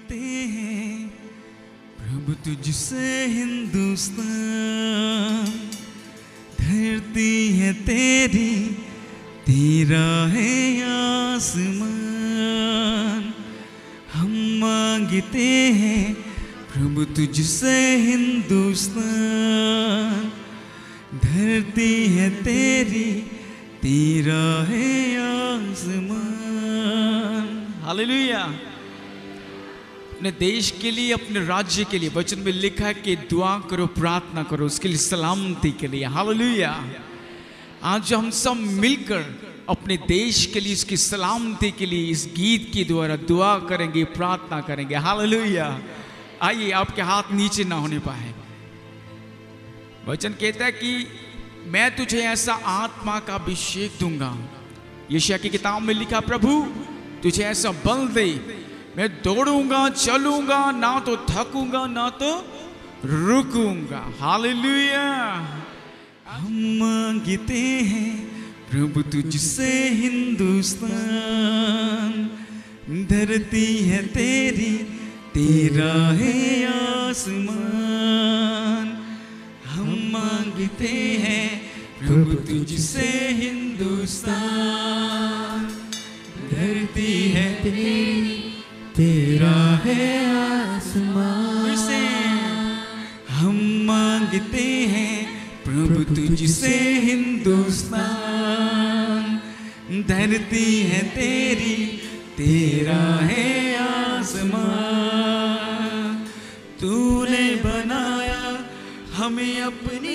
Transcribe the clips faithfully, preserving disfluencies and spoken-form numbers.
मांगते हैं प्रभु तुझसे हिंदुस्तान, धरती है तेरी, तेरा है आसमान। हम मांगते हैं प्रभु तुझसे हिंदुस्तान, धरती है तेरी, तेरा है आसमान। हालेलुया। अपने देश के लिए, अपने राज्य के लिए वचन में लिखा है कि दुआ करो, प्रार्थना करो, उसके लिए सलामती के लिए। हालेलुया। आज हम सब मिलकर अपने देश के लिए, उसकी सलामती के लिए इस गीत के द्वारा दुआ करेंगे, प्रार्थना करेंगे। हालेलुया। आइए, आपके हाथ नीचे ना होने पाए। वचन कहता है कि मैं तुझे ऐसा आत्मा का अभिषेक दूंगा। यशायाह की किताब में लिखा, प्रभु तुझे ऐसा बल दे, मैं दौड़ूंगा, चलूंगा, ना तो थकूंगा ना तो रुकूंगा। हालेलुया। हम मांगते हैं प्रभु तुझसे हिंदुस्तान, धरती है तेरी, तेरा है आसमान। हम मांगते हैं प्रभु तुझसे हिंदुस्तान, धरती है तेरी, तेरा है आसमान। हम मांगते हैं प्रभु तुझसे हिंदुस्तान, धरती है तेरी, तेरा है आसमान। तूने बनाया हमें अपनी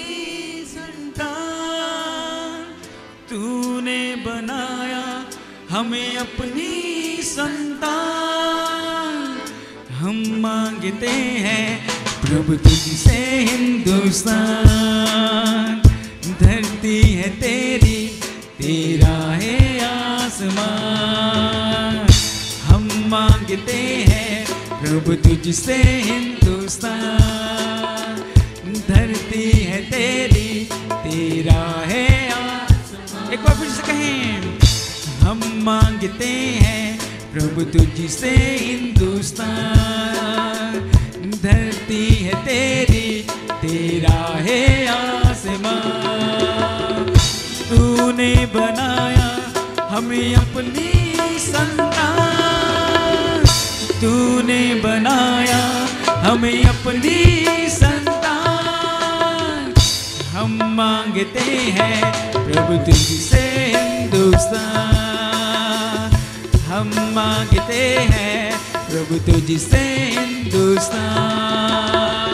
संतान, तूने बनाया हमें अपनी संतान। हम मांगते हैं प्रभु तुझसे हिंदुस्तान, धरती है तेरी, तेरा है आसमान। हम मांगते हैं प्रभु तुझसे हिंदुस्तान, धरती है तेरी, तेरा है आसमान। एक बार फिर से कहें, हम मांगते हैं प्रभु तुझसे हिंदुस्तान, धरती है तेरी, तेरा है आसमान। तूने बनाया हमें अपनी संतान, तूने बनाया हमें अपनी संतान। हम मांगते हैं प्रभु तुझसे हिंदुस्तान, हम मांगते हैं प्रभु तुझसे हिंदुस्तान।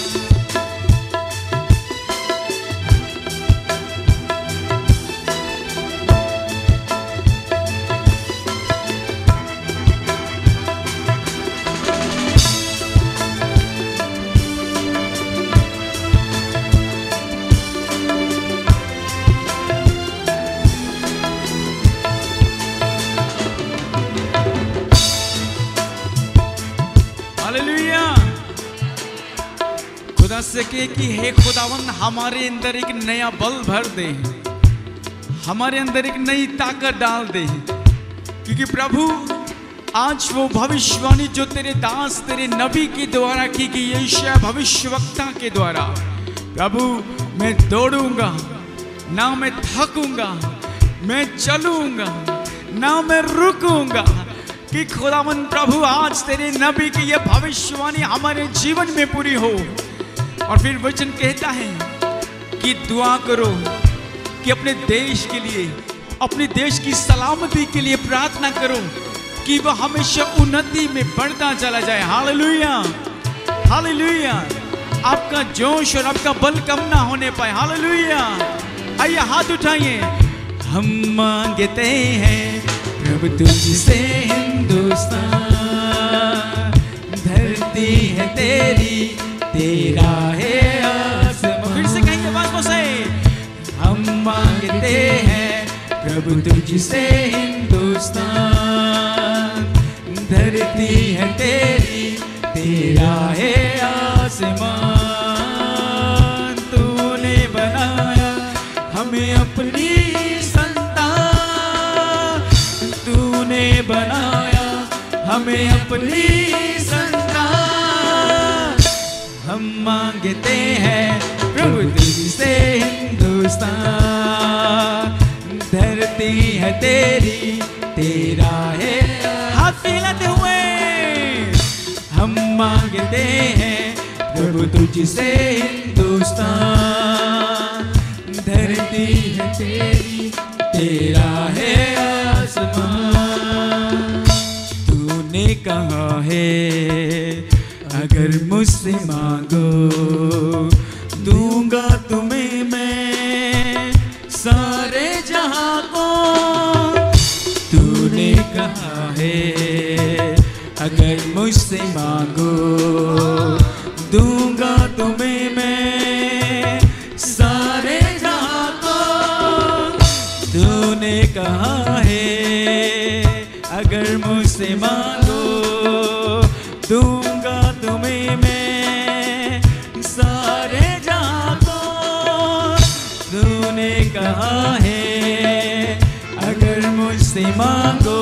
से के कि हे खुदावन, हमारे अंदर एक नया बल भर दे, हमारे अंदर एक नई ताकत डाल दे। क्योंकि प्रभु आज वो भविष्यवाणी जो तेरे दास, तेरे नबी के द्वारा की गई, यशायाह भविष्यवक्ता के द्वारा, प्रभु मैं दौड़ूंगा ना मैं थकूंगा, मैं चलूंगा ना मैं रुकूंगा। कि खुदावन प्रभु आज तेरे नबी की ये भविष्यवाणी हमारे जीवन में पूरी हो। और फिर वचन कहता है कि दुआ करो कि अपने देश के लिए, अपने देश की सलामती के लिए प्रार्थना करो कि वह हमेशा उन्नति में बढ़ता चला जाए। Hallelujah, hallelujah. आपका जोश और आपका बल कम ना होने पाए। हालेलुया। आइए हाथ उठाइए। हम मांगते हैं प्रभु तुझसे हिंदुस्तान, धरती है तेरी, तेरा है आसमान। फिर से कहेंगे बात से, हम मांगते हैं प्रभु तुझसे हिंदुस्तान, धरती है तेरी, तेरा है आसमान। तूने बनाया हमें अपनी संतान, तूने बनाया हमें अपनी संतान। हम मांगते हैं प्रभु तुझसे हिंदुस्तान, धरती है तेरी तेरा है। हाथ फैलाते हुए हम मांगते हैं प्रभु तुझसे हिंदुस्तान, धरती है तेरी तेरा है आसमान। तूने कहा है अगर मुझसे मांगो दूंगा तुम्हें मैं सारे जहां को। तूने कहा है अगर मुझसे मांगो दूंगा तुम्हें मैं सारे जहां को। तूने कहा है अगर मुझसे मांगो दूंगा तुम्हें मैं सारे जहां को। तूने कहा है अगर मुझसे मांगो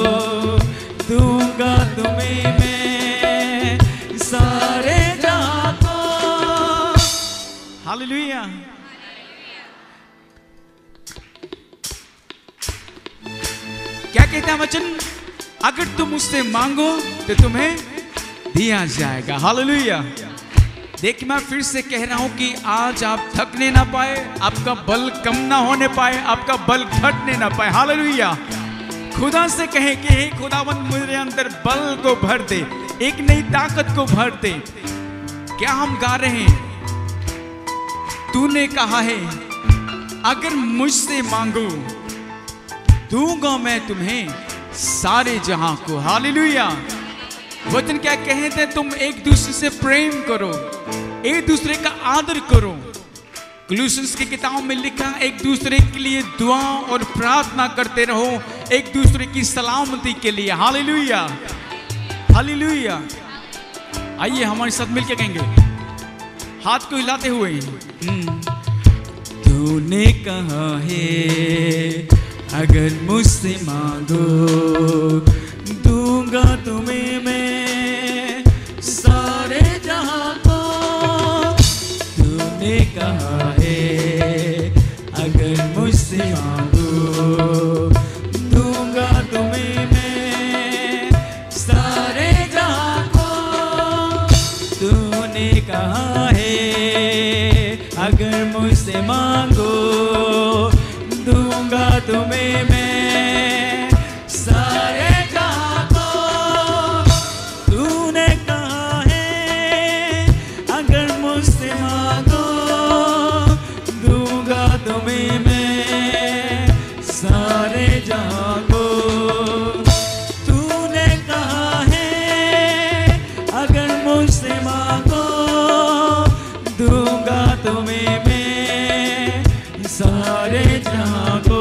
दूंगा तुम्हें मैं सारे जहां को। हालेलुया। क्या कहता है वचन? अगर तुम मुझसे मांगो तो तुम्हें दिया जाएगा। हालेलुया। देखिए मैं फिर से कह रहा हूं कि आज आप थकने ना पाए, आपका बल कम ना होने पाए, आपका बल घटने ना पाए। हालेलुया। खुदा से कहें कि हे खुदावन मेरे अंदर बल को भर दे, एक नई ताकत को भर दे। क्या हम गा रहे हैं? तूने कहा है अगर मुझसे मांगो दूंगा मैं तुम्हें सारे जहां को। हालेलुया। वचन क्या कहते? तुम एक दूसरे से प्रेम करो, एक दूसरे का आदर करो। क्लूशंस की किताब में लिखा एक दूसरे के लिए दुआ और प्रार्थना करते रहो, एक दूसरे की सलामती के लिए। Hallelujah, hallelujah. आइए हमारे साथ मिलकर कहेंगे हाथ को हिलाते हुए। तूने कहा है अगर मुझसे मांगो दूंगा तुम्हें मैं सारे जहां को। तूने कहा है अगर मुझसे मांगो दूंगा तुम्हें मैं सारे जहां को। तूने कहा है अगर मुझसे मांगो दूंगा तुम्हें मैं सारे जहां को। तूने कहा है अगर मुझसे मांगो दूंगा तुम्हें मैं सारे जहां को। तूने कहा है अगर मुझसे मांगो दूंगा तुम्हें मैं सारे जहां को,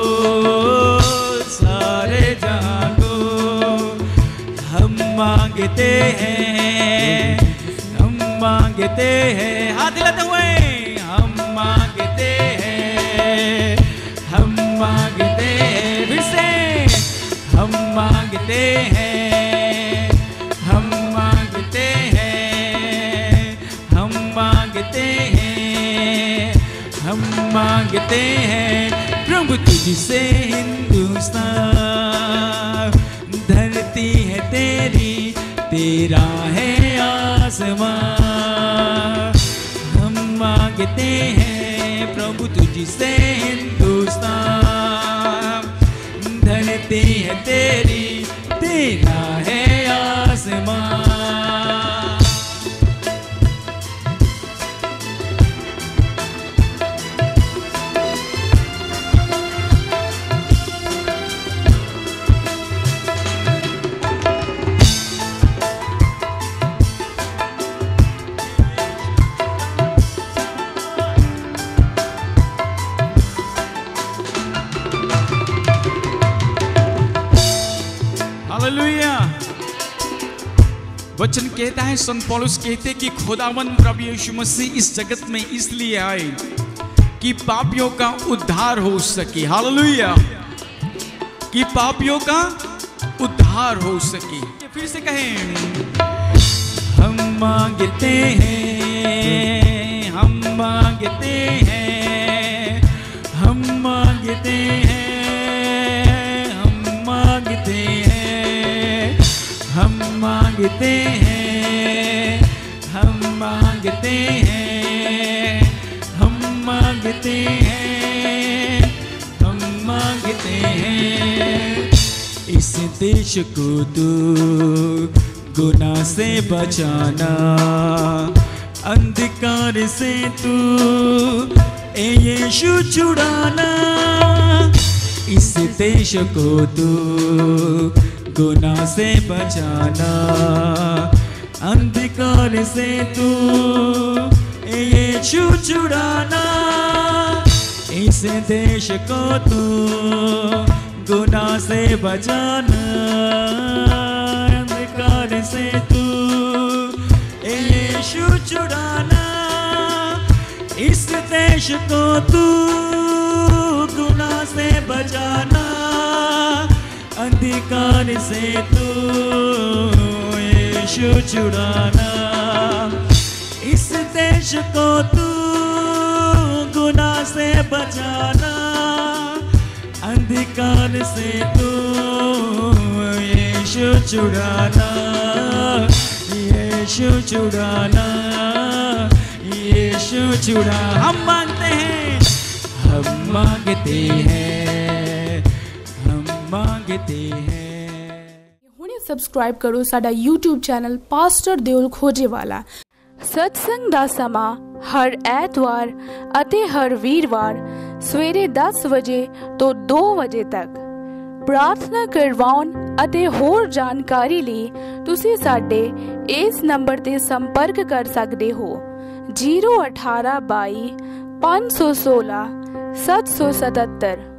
सारे जहां को। हम मांगते हैं, हम मांगते हैं। हाथ हिलाते हुए हम मांगते हैं, हम मांगते हैं। फिर से हम मांगते हैं, हम मांगते हैं, हम मांगते हैं, हम मांगते हैं प्रभु तुझसे हिंदुस्तान, धरती है तेरी तेरा है आसमान। हम मांगते हैं प्रभु तुझसे हिंदुस्तान, धरती है तेरी तेरा है आसमान। हालेलुया। वचन कहता है, संत पौलुस कहते कि खुदावन प्रभु यीशु मसीह इस जगत में इसलिए आए कि पापियों का उद्धार हो सके। हालेलुया। कि पापियों का उद्धार हो सके। फिर से कहें, हम मांगते हैं, हम मांगते हैं, हम मांगते हैं, हम मांगते हैं, हम मांगते हैं, हम मांगते हैं, हम मांगते हैं, हम मांगते हैं। इस देश को तू गुनाह से बचाना, अंधकार से तू ए यीशु छुड़ाना। इस देश को तू गुनाह से बचाना, अंधकार से तू ए यीशु छुड़ाना। इस देश को तू गुनाह से बचाना, अंधकार से तू ए यीशु छुड़ाना। इस देश को तू गुनाह से बचाना, अंधकार से तू यीशु छुड़ाना। इस देश को तू गुनाह से बचाना, अंधकार से तू यीशु छुड़ाना, यीशु छुड़ाना, यीशु छुड़ा। हम मांगते हैं, हम मांगते हैं, हम मांगते हैं। हुणे सब्सक्राइब करो साडा YouTube channel pastor Deol Khojewala. सत्संग ਦਾ ਸਮਾਂ ਹਰ ਐਤਵਾਰ ਅਤੇ ਹਰ ਵੀਰਵਾਰ ਸਵੇਰੇ ਦਸ ਵਜੇ ਤੋਂ ਦੋ ਵਜੇ ਤੱਕ। ਪ੍ਰਾਰਥਨਾ ਕਰਵਾਉਣ ਅਤੇ ਹੋਰ ਜਾਣਕਾਰੀ ਲਈ ਤੁਸੀਂ ਸਾਡੇ ਇਸ ਨੰਬਰ ਤੇ ਸੰਪਰਕ ਕਰ ਸਕਦੇ ਹੋ ਜ਼ੀਰੋ ਅਠਾਰਾਂ ਬਾਈ ਪੰਜ ਸੌ ਸੋਲਾਂ ਸੱਤ ਸੌ ਸਤੱਤਰ।